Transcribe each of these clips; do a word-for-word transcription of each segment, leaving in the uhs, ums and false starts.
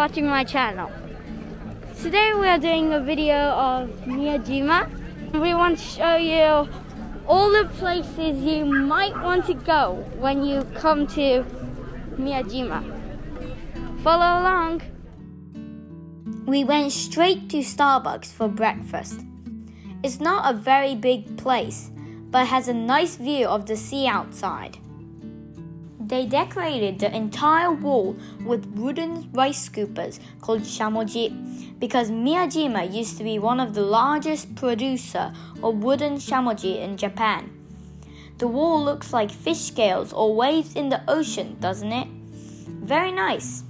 watching my channel. Today we are doing a video of Miyajima. We want to show you all the places you might want to go when you come to Miyajima. Follow along. We went straight to Starbucks for breakfast. It's not a very big place, but has a nice view of the sea outside. They decorated the entire wall with wooden rice scoopers called shamoji because Miyajima used to be one of the largest producer of wooden shamoji in Japan. The wall looks like fish scales or waves in the ocean, doesn't it? Very nice.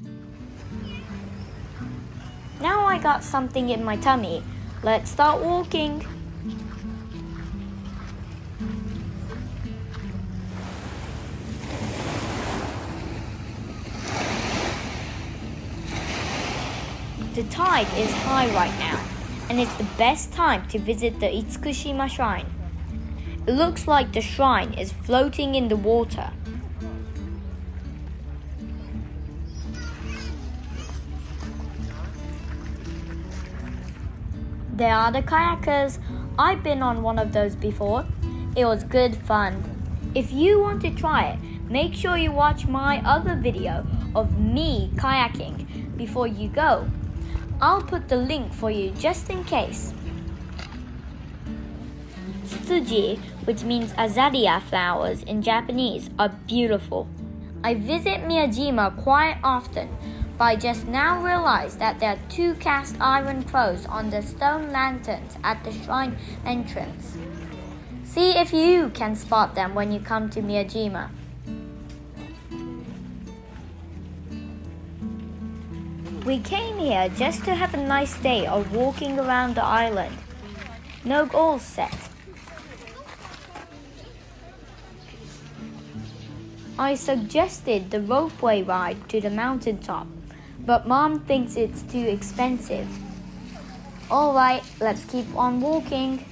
Now I got something in my tummy. Let's start walking. The tide is high right now, and it's the best time to visit the Itsukushima Shrine. It looks like the shrine is floating in the water. There are the kayakers. I've been on one of those before. It was good fun. If you want to try it, make sure you watch my other video of me kayaking before you go. I'll put the link for you just in case. Tsuji, which means azalea flowers in Japanese, are beautiful. I visit Miyajima quite often, but I just now realized that there are two cast iron crows on the stone lanterns at the shrine entrance. See if you can spot them when you come to Miyajima. We came here just to have a nice day of walking around the island. No goals set. I suggested the ropeway ride to the mountaintop, but Mom thinks it's too expensive. Alright, let's keep on walking.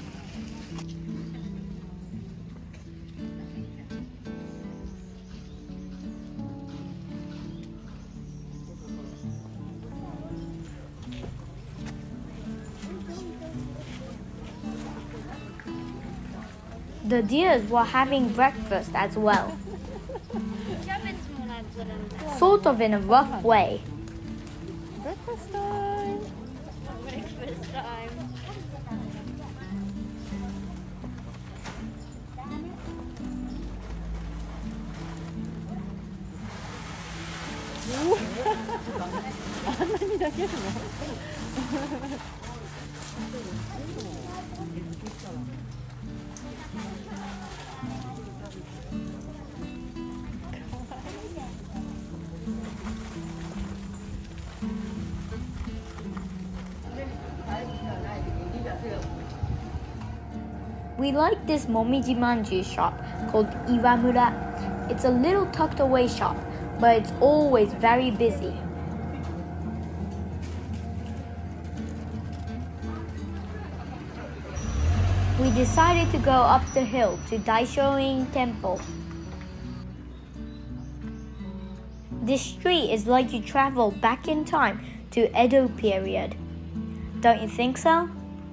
The deers were having breakfast as well. Sort of in a rough way. Breakfast time! Breakfast time. We like this momiji-manju shop called Iwamura. It's a little tucked away shop, but it's always very busy. We decided to go up the hill to Daisho-in Temple. This street is like you travel back in time to Edo period. Don't you think so?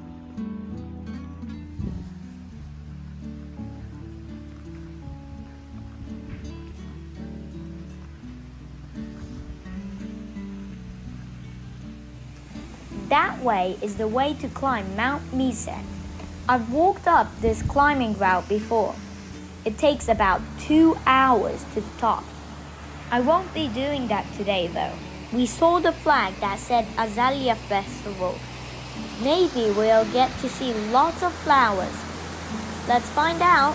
That way is the way to climb Mount Mise. I've walked up this climbing route before. It takes about two hours to the top. I won't be doing that today though. We saw the flag that said Azalea Festival. Maybe we'll get to see lots of flowers. Let's find out.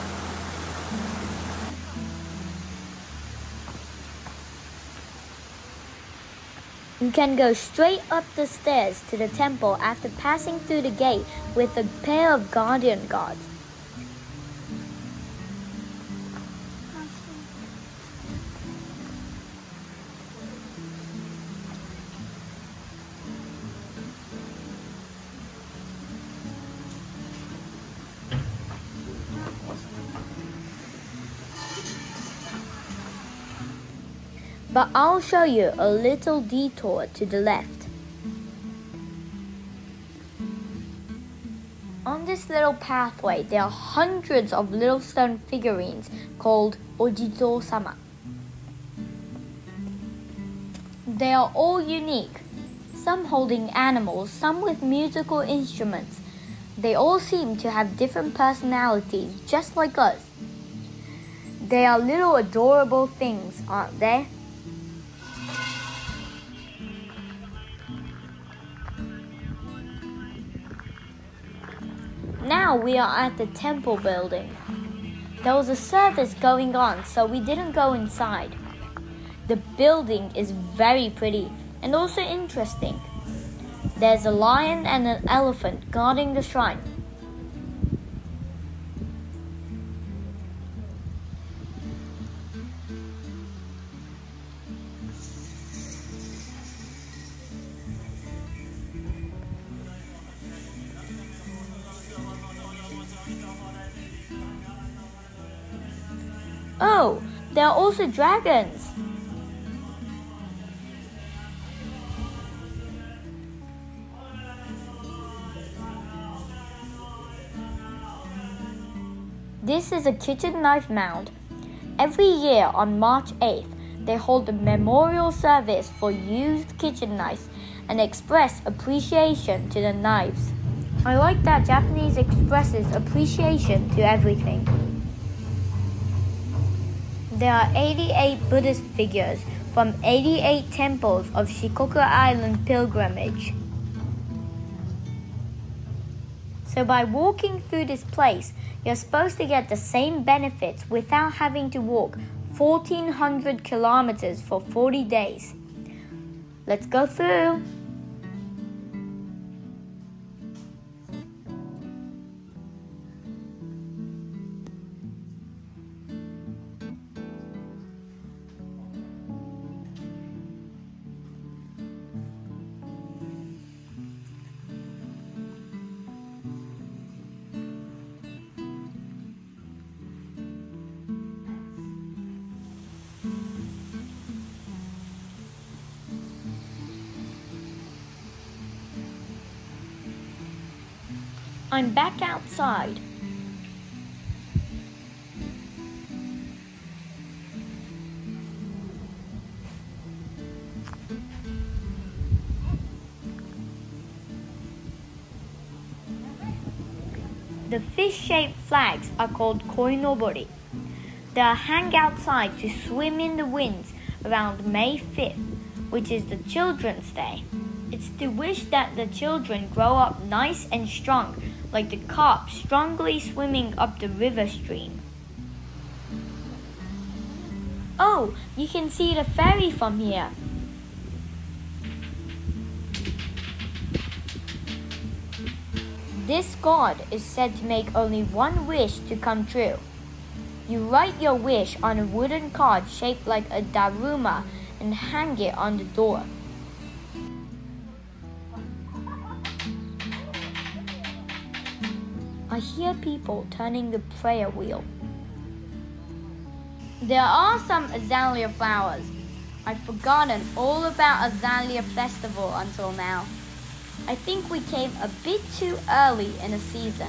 You can go straight up the stairs to the temple after passing through the gate with a pair of guardian guards. but I'll show you a little detour to the left. On this little pathway, there are hundreds of little stone figurines called Ojizo-sama. They are all unique, some holding animals, some with musical instruments. They all seem to have different personalities, just like us. They are little adorable things, aren't they? Now we are at the temple building. There was a service going on, so we didn't go inside. The building is very pretty and also interesting. There's a lion and an elephant guarding the shrine. Oh, there are also dragons. This is a kitchen knife mound. Every year on March eighth, they hold a memorial service for used kitchen knives and express appreciation to the knives. I like that Japanese expresses appreciation to everything. There are eighty-eight Buddhist figures from eighty-eight temples of Shikoku Island pilgrimage. So by walking through this place, you're supposed to get the same benefits without having to walk fourteen hundred kilometers for forty days. Let's go through. I'm back outside. The fish-shaped flags are called koinobori. They are hung outside to swim in the winds around May fifth, which is the Children's Day. It's to wish that the children grow up nice and strong, like the carp strongly swimming up the river stream. Oh, you can see the ferry from here. This god is said to make only one wish to come true. You write your wish on a wooden card shaped like a daruma and hang it on the door. I hear people turning the prayer wheel. There are some azalea flowers. I've forgotten all about Azalea Festival until now. I think we came a bit too early in the season.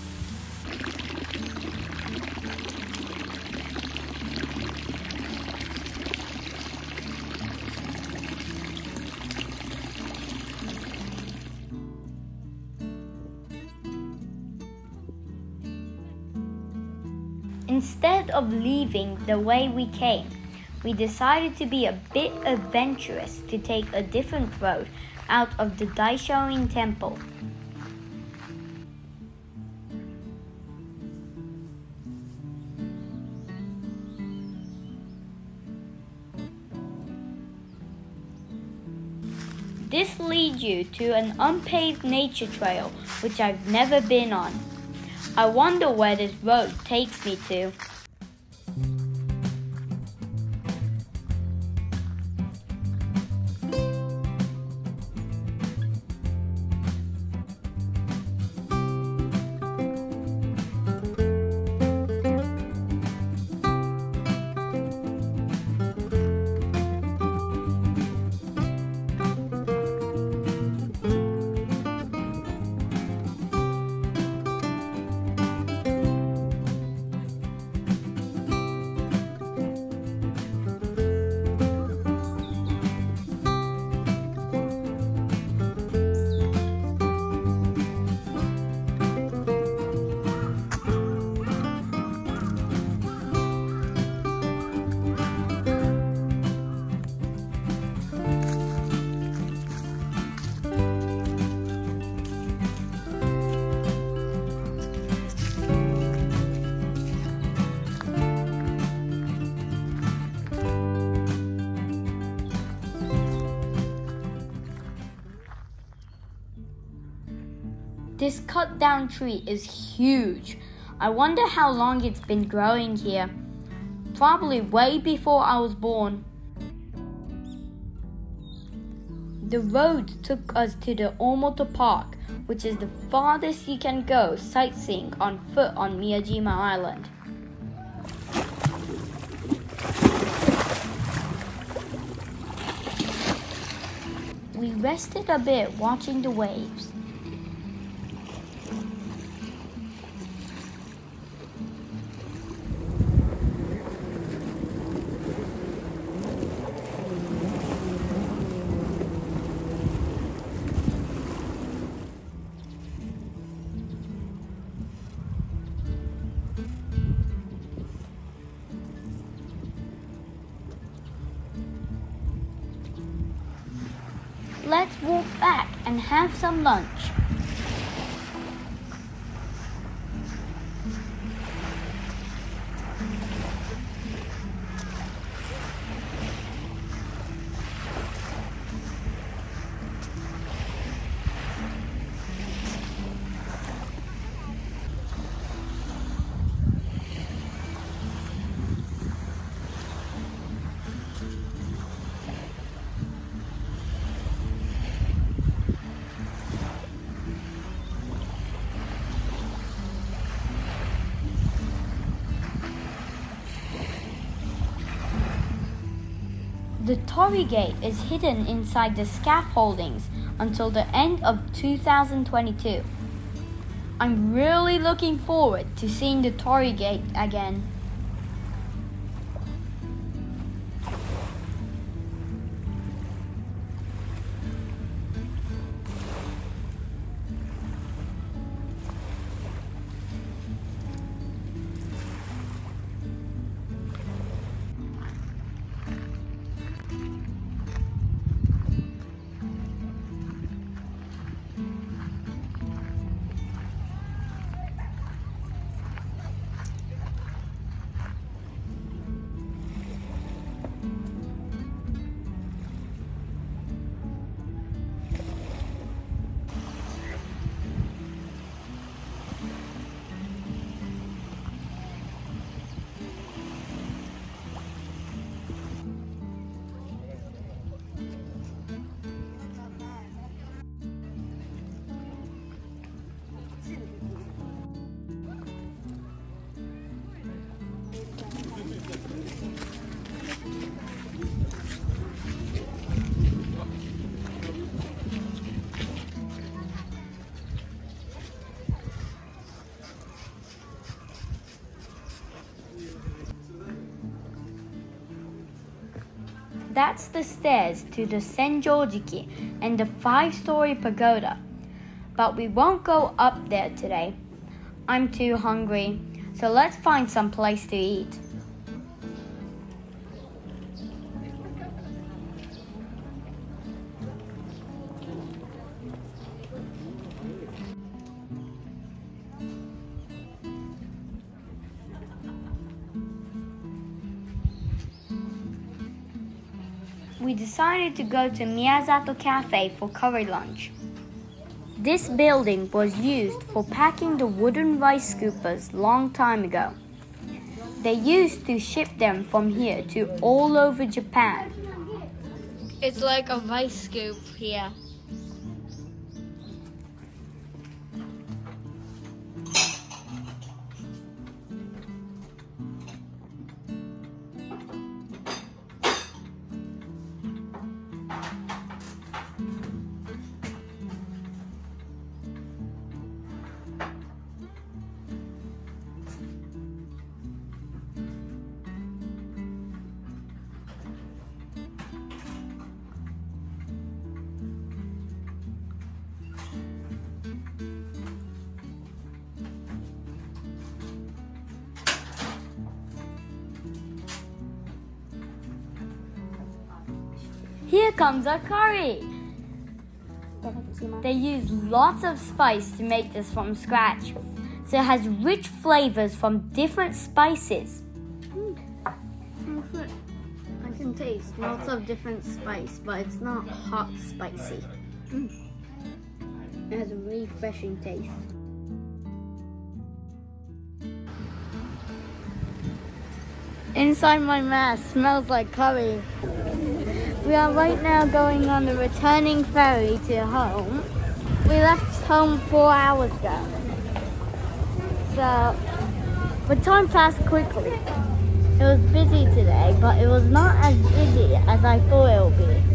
Instead of leaving the way we came, we decided to be a bit adventurous to take a different road out of the Daisho-in Temple. This leads you to an unpaved nature trail which I've never been on. I wonder where this road takes me to. This cut down tree is huge. I wonder how long it's been growing here. Probably way before I was born. The road took us to the Omoto Park, which is the farthest you can go sightseeing on foot on Miyajima Island. We rested a bit watching the waves. Let's walk back and have some lunch. The Torii Gate is hidden inside the scaffoldings until the end of two thousand twenty-two. I'm really looking forward to seeing the Torii Gate again. That's the stairs to the Senjōjiki and the five-story pagoda. But we won't go up there today. I'm too hungry, so let's find some place to eat. We decided to go to Miyazato Cafe for curry lunch. This building was used for packing the wooden rice scoopers long time ago. They used to ship them from here to all over Japan. It's like a rice scoop here. Here comes our curry! They use lots of spice to make this from scratch, so it has rich flavors from different spices. Mm. I can taste lots of different spice, but it's not hot spicy. Mm. It has a really refreshing taste. Inside my mask smells like curry. We are right now going on the returning ferry to home. We left home four hours ago. So, but time passed quickly. It was busy today, but it was not as busy as I thought it would be.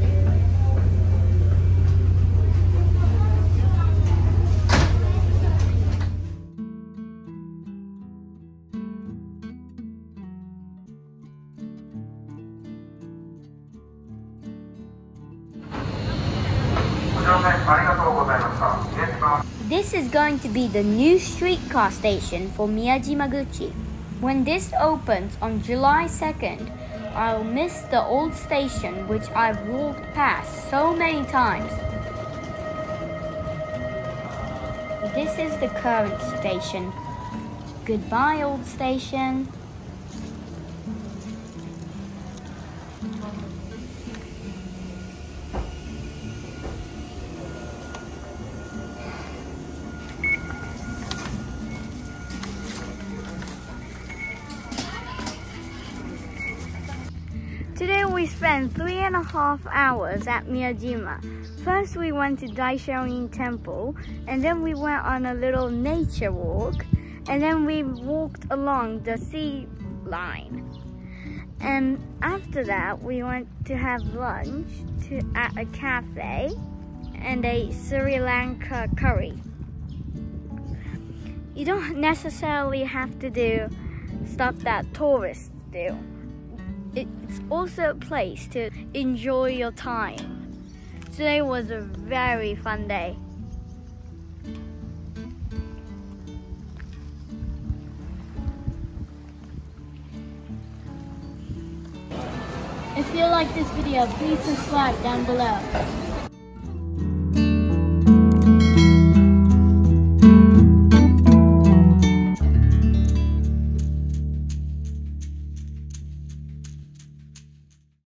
This is going to be the new streetcar station for Miyajima-guchi. When this opens on July second, I'll miss the old station which I've walked past so many times. This is the current station. Goodbye, old station. Today we spent three and a half hours at Miyajima. First we went to Daisho-in Temple, and then we went on a little nature walk, and then we walked along the sea line. And after that we went to have lunch to, at a cafe and a Sri Lanka curry. You don't necessarily have to do stuff that tourists do. It's also a place to enjoy your time. Today was a very fun day. If you like this video, please subscribe down below.